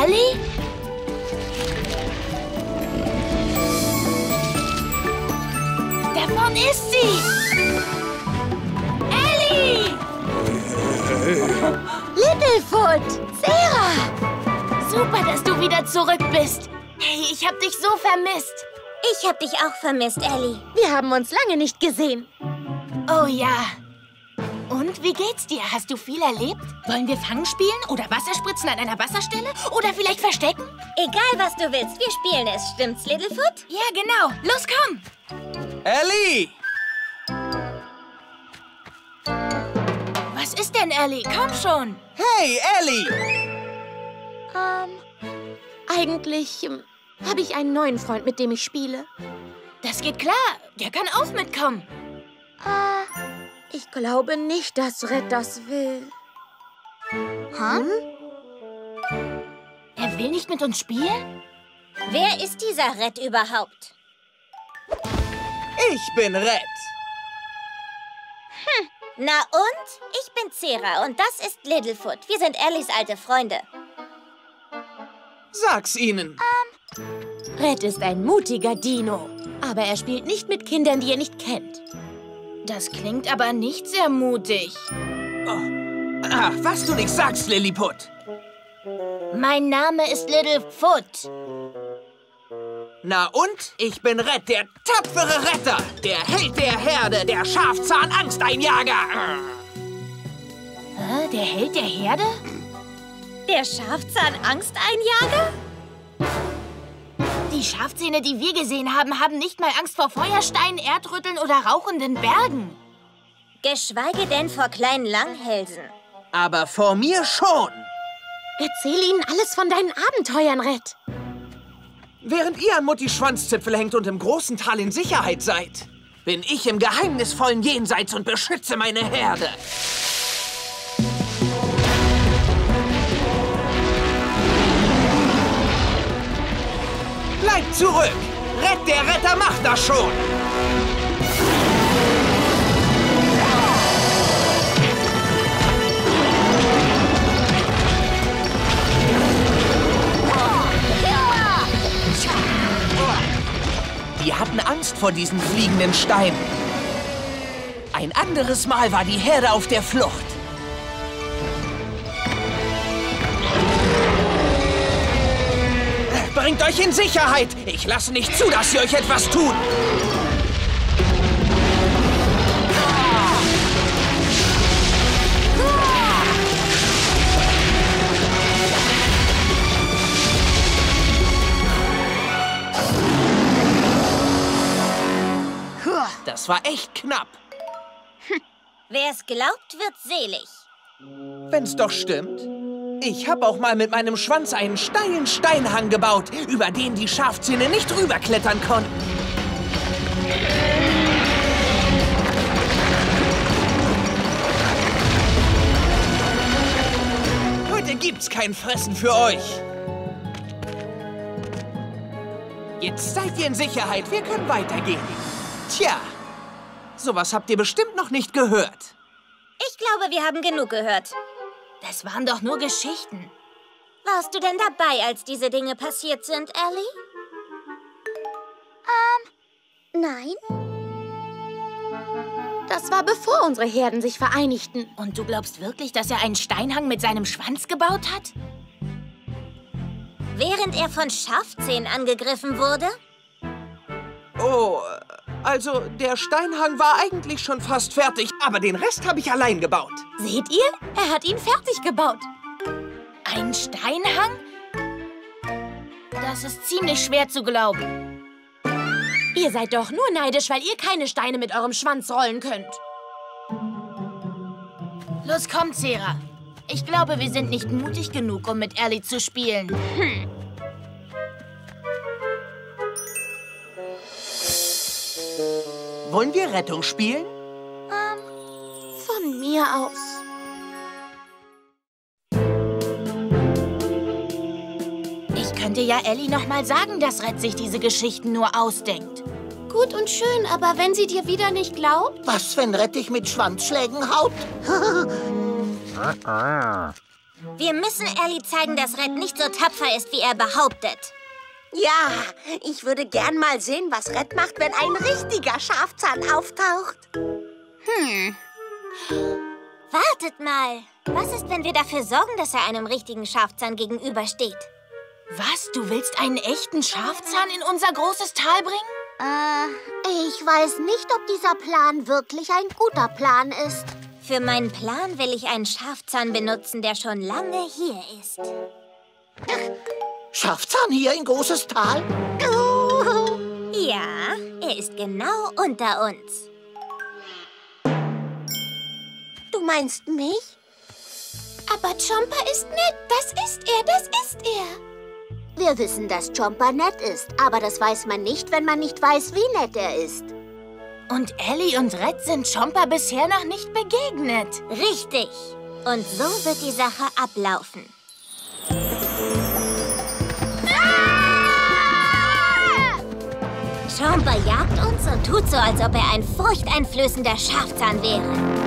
Ellie? Da vorne ist sie! Ellie! Littlefoot! Sarah! Super, dass du wieder zurück bist. Hey, ich hab dich so vermisst. Ich hab dich auch vermisst, Ellie. Wir haben uns lange nicht gesehen. Oh ja. Und, wie geht's dir? Hast du viel erlebt? Wollen wir Fangen spielen oder Wasserspritzen an einer Wasserstelle? Oder vielleicht verstecken? Egal, was du willst, wir spielen es. Stimmt's, Littlefoot? Ja, genau. Los, komm! Ellie! Was ist denn, Ellie? Komm schon! Hey, Ellie! Eigentlich habe ich einen neuen Freund, mit dem ich spiele. Das geht klar. Der kann auch mitkommen. Ich glaube nicht, dass Red das will. Er will nicht mit uns spielen? Wer ist dieser Red überhaupt? Ich bin Red. Na und? Ich bin Sarah und das ist Littlefoot. Wir sind Ellies alte Freunde. Sag's ihnen. Red ist ein mutiger Dino. Aber er spielt nicht mit Kindern, die er nicht kennt. Das klingt aber nicht sehr mutig. Ach, was du nicht sagst, Lilliput. Mein Name ist Littlefoot. Na und? Ich bin Red, der tapfere Retter. Der Held der Herde, der Schafzahn-Angsteinjager. Der Held der Herde? Der Schafzahn-Angsteinjager? Die Schafzähne, die wir gesehen haben, haben nicht mal Angst vor Feuersteinen, Erdrütteln oder rauchenden Bergen. Geschweige denn vor kleinen Langhälsen. Aber vor mir schon. Erzähl ihnen alles von deinen Abenteuern, Red. Während ihr an Muttis Schwanzzipfel hängt und im großen Tal in Sicherheit seid, bin ich im geheimnisvollen Jenseits und beschütze meine Herde. Bleibt zurück! Red, der Retter macht das schon! Die hatten Angst vor diesen fliegenden Steinen. Ein anderes Mal war die Herde auf der Flucht. Bringt euch in Sicherheit! Ich lasse nicht zu, dass sie euch etwas tun! Das war echt knapp. Wer es glaubt, wird selig. Wenn's doch stimmt. Ich habe auch mal mit meinem Schwanz einen steilen Steinhang gebaut, über den die Schafzähne nicht rüberklettern konnten. Heute gibt's kein Fressen für euch. Jetzt seid ihr in Sicherheit, wir können weitergehen. Tja, sowas habt ihr bestimmt noch nicht gehört. Ich glaube, wir haben genug gehört. Das waren doch nur Geschichten. Warst du denn dabei, als diese Dinge passiert sind, Ellie? Nein. Das war bevor unsere Herden sich vereinigten. Und du glaubst wirklich, dass er einen Steinhang mit seinem Schwanz gebaut hat? Während er von Schafzähnen angegriffen wurde? Oh, also der Steinhang war eigentlich schon fast fertig, aber den Rest habe ich allein gebaut. Seht ihr? Er hat ihn fertig gebaut. Ein Steinhang? Das ist ziemlich schwer zu glauben. Ihr seid doch nur neidisch, weil ihr keine Steine mit eurem Schwanz rollen könnt. Los, komm, Sarah. Ich glaube, wir sind nicht mutig genug, um mit Ellie zu spielen. Wollen wir Rettung spielen? Von mir aus. Ich könnte ja Ellie noch mal sagen, dass Red sich diese Geschichten nur ausdenkt. Gut und schön, aber wenn sie dir wieder nicht glaubt? Was, wenn Red dich mit Schwanzschlägen haut? Wir müssen Ellie zeigen, dass Red nicht so tapfer ist, wie er behauptet. Ja, ich würde gern mal sehen, was Red macht, wenn ein richtiger Schafzahn auftaucht. Wartet mal. Was ist, wenn wir dafür sorgen, dass er einem richtigen Schafzahn gegenübersteht? Was? Du willst einen echten Schafzahn in unser großes Tal bringen? Ich weiß nicht, ob dieser Plan wirklich ein guter Plan ist. Für meinen Plan will ich einen Schafzahn benutzen, der schon lange hier ist. Schafzahn hier in großes Tal? Ja, er ist genau unter uns. Du meinst mich? Aber Chomper ist nett. Das ist er. Wir wissen, dass Chomper nett ist, aber das weiß man nicht, wenn man nicht weiß, wie nett er ist. Und Ellie und Red sind Chomper bisher noch nicht begegnet. Richtig. Und so wird die Sache ablaufen. Chomper jagt uns und tut so, als ob er ein furchteinflößender Schafzahn wäre.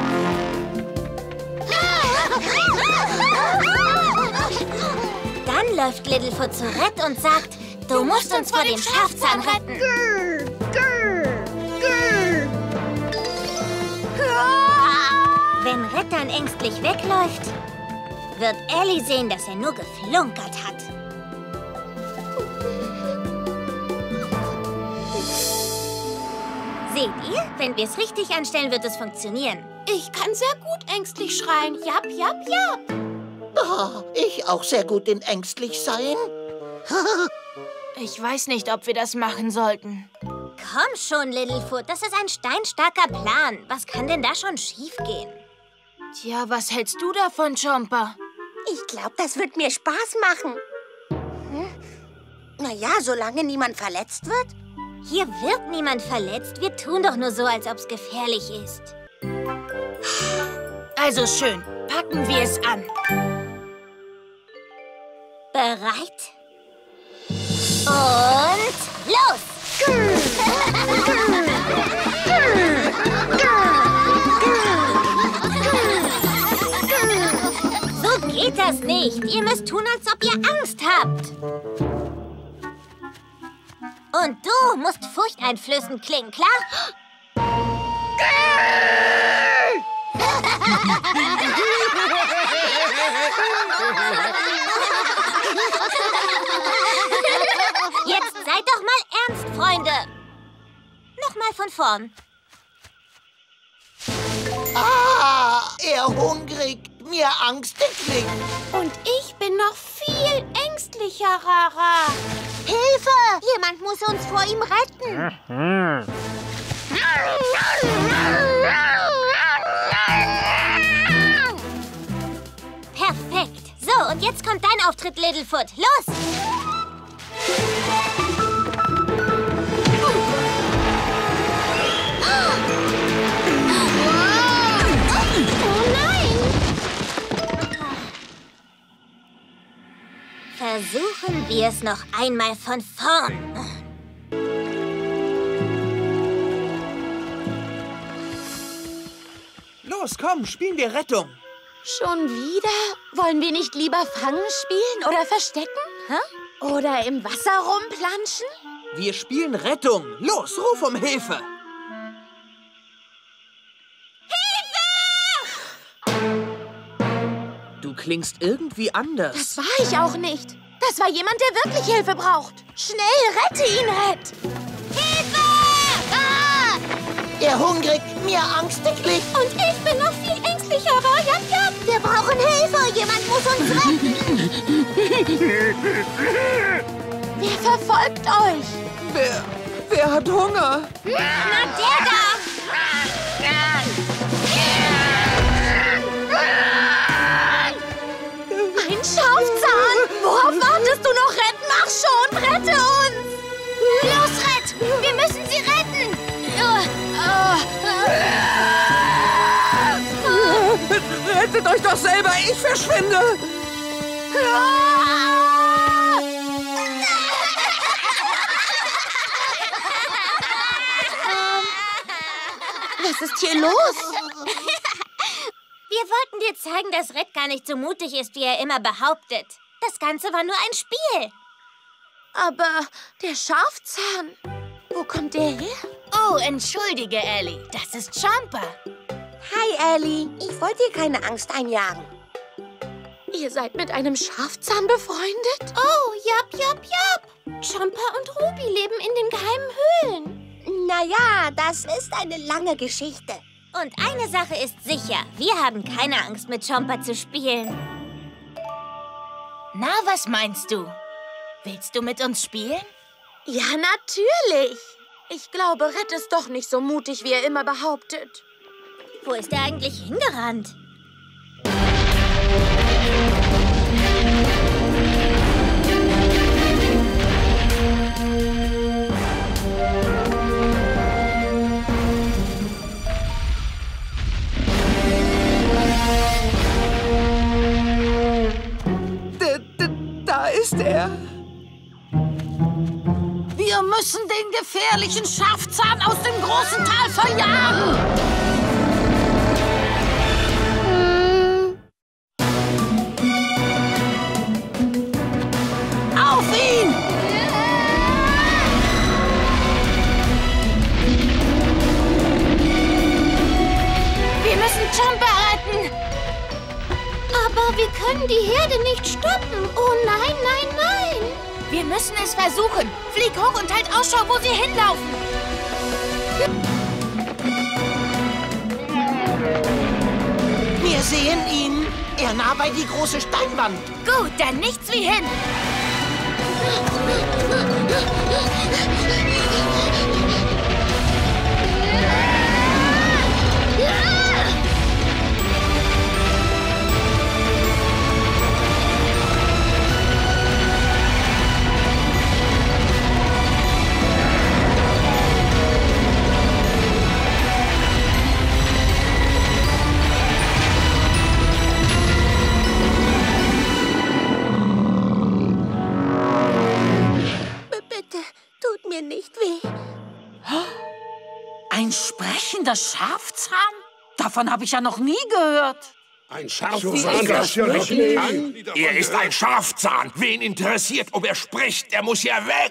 Dann läuft Littlefoot zu Red und sagt, du musst uns vor dem Schafzahn retten. Wenn Red dann ängstlich wegläuft, wird Ellie sehen, dass er nur geflunkert hat. Seht ihr? Wenn wir es richtig anstellen, wird es funktionieren. Ich kann sehr gut ängstlich schreien. Japp, japp, japp. Oh, ich auch sehr gut in ängstlich sein. Ich weiß nicht, ob wir das machen sollten. Komm schon, Littlefoot, das ist ein steinstarker Plan. Was kann denn da schon schiefgehen? Tja, was hältst du davon, Chomper? Ich glaube, das wird mir Spaß machen. Naja, solange niemand verletzt wird. Hier wird niemand verletzt. Wir tun doch nur so, als ob es gefährlich ist. Also schön, packen wir es an. Bereit? Und los! So geht das nicht. Ihr müsst tun, als ob ihr Angst habt. Und du musst furchteinflößend klingen, klar? Jetzt seid doch mal ernst, Freunde. Nochmal von vorn. Ah, er hungrig, mir angstig. Und ich bin noch viel ängstlicher, Rara. Hilfe! Jemand muss uns vor ihm retten. Perfekt. So, und jetzt kommt dein Auftritt, Littlefoot. Los! Oh nein! Versuchen wir es noch einmal von vorn. Los, komm, spielen wir Rettung. Schon wieder? Wollen wir nicht lieber Fangen spielen oder Verstecken? Hä? Oder im Wasser rumplanschen? Wir spielen Rettung. Los, ruf um Hilfe. Du klingst irgendwie anders. Das war ich auch nicht. Das war jemand, der wirklich Hilfe braucht. Schnell, rette ihn, Red! Hilfe! Ah! Er hungrig, mir angstig. Und ich bin noch viel ängstlicher, Japp, japp. Wir brauchen Hilfe. Jemand muss uns retten. Wer verfolgt euch? Wer hat Hunger? Na, der da! Ein Schafzahn! Worauf wartest du noch, Red? Mach schon! Rette uns! Los, Red! Wir müssen sie retten. Rettet euch doch selber, ich verschwinde. Was ist hier los? Wir wollten dir zeigen, dass Red gar nicht so mutig ist, wie er immer behauptet. Das Ganze war nur ein Spiel. Aber der Schafzahn, wo kommt der her? Oh, entschuldige, Ellie. Das ist Jumper. Hi, Ellie. Ich wollte dir keine Angst einjagen. Ihr seid mit einem Schafzahn befreundet? Oh, japp, japp, japp. Jumper und Ruby leben in den geheimen Höhlen. Naja, das ist eine lange Geschichte. Und eine Sache ist sicher. Wir haben keine Angst, mit Jumper zu spielen. Na, was meinst du? Willst du mit uns spielen? Ja, natürlich. Ich glaube, Red ist doch nicht so mutig, wie er immer behauptet. Wo ist er eigentlich hingerannt? Da ist er. Wir müssen den gefährlichen Schafzahn aus dem großen Tal verjagen. Auf ihn! Wir müssen Jumper retten. Aber wir können die Herde nicht stoppen. Oh nein, nein, nein. Wir müssen es versuchen. Flieg hoch und halt Ausschau, wo sie hinlaufen. Wir sehen ihn. Er nah bei die große Steinwand. Gut, dann nichts wie hin. Bitte, tut mir nicht weh. Ein sprechender Schafzahn? Davon habe ich ja noch nie gehört. Ein Schafzahn, das sprechen kann? Er ist ein Schafzahn. Wen interessiert, ob er spricht? Er muss ja weg.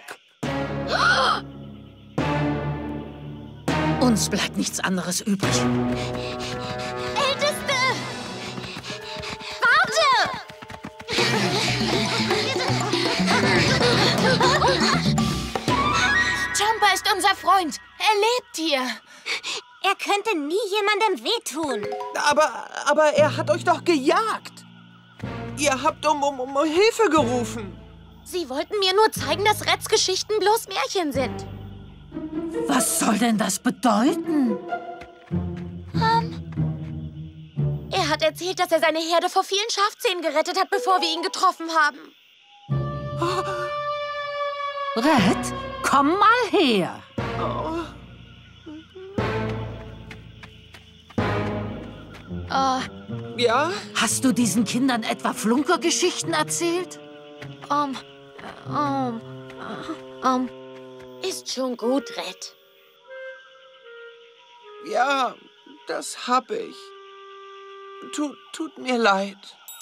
Uns bleibt nichts anderes übrig. Älteste! Warte! Jumper ist unser Freund. Er lebt hier. Er könnte nie jemandem wehtun. Aber er hat euch doch gejagt. Ihr habt um Hilfe gerufen. Sie wollten mir nur zeigen, dass Reds Geschichten bloß Märchen sind. Was soll denn das bedeuten? Er hat erzählt, dass er seine Herde vor vielen Schafzähnen gerettet hat, bevor wir ihn getroffen haben. Red, komm mal her. Ja? Hast du diesen Kindern etwa Flunkergeschichten erzählt? Ist schon gut, Red. Ja, das hab ich. Tut mir leid.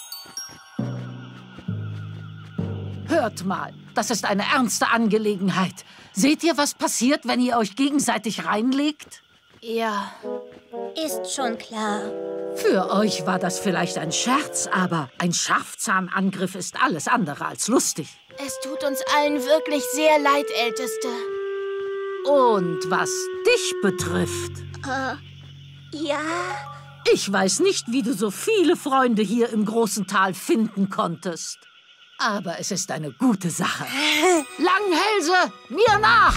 Hört mal, das ist eine ernste Angelegenheit. Seht ihr, was passiert, wenn ihr euch gegenseitig reinlegt? Ja. Ist schon klar. Für euch war das vielleicht ein Scherz, aber ein Schafzahnangriff ist alles andere als lustig. Es tut uns allen wirklich sehr leid, Älteste. Und was dich betrifft... Ja? Ich weiß nicht, wie du so viele Freunde hier im großen Tal finden konntest. Aber es ist eine gute Sache. Langhälse, mir nach!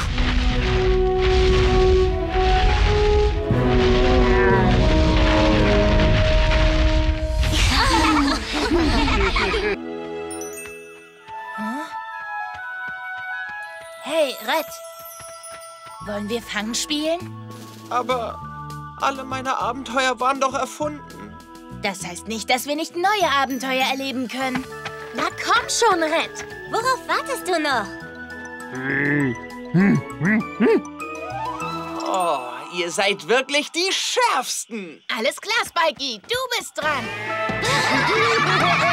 Hey, Red. Wollen wir Fang spielen? Aber alle meine Abenteuer waren doch erfunden. Das heißt nicht, dass wir nicht neue Abenteuer erleben können. Na komm schon, Red. Worauf wartest du noch? Oh, Ihr seid wirklich die Schärfsten. Alles klar, Spikey. Du bist dran.